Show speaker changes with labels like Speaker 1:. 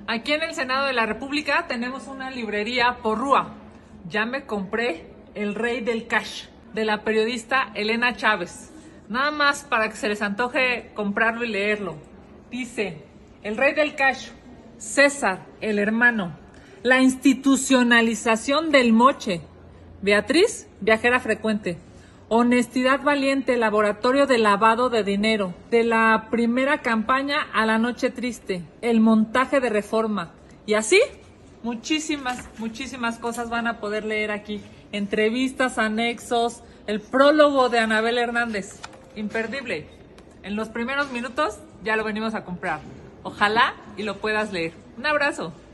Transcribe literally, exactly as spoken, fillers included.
Speaker 1: Aquí en el Senado de la República tenemos una librería Porrúa. Ya me compré El Rey del Cash, de la periodista Elena Chávez. Nada más para que se les antoje comprarlo y leerlo. Dice, El Rey del Cash, César, el hermano, la institucionalización del moche. Beatriz, viajera frecuente. Honestidad valiente, laboratorio de lavado de dinero. De la primera campaña a la noche triste. El montaje de Reforma. Y así, muchísimas, muchísimas cosas van a poder leer aquí. Entrevistas, anexos, el prólogo de Anabel Hernández. Imperdible. En los primeros minutos ya lo venimos a comprar. Ojalá y lo puedas leer. Un abrazo.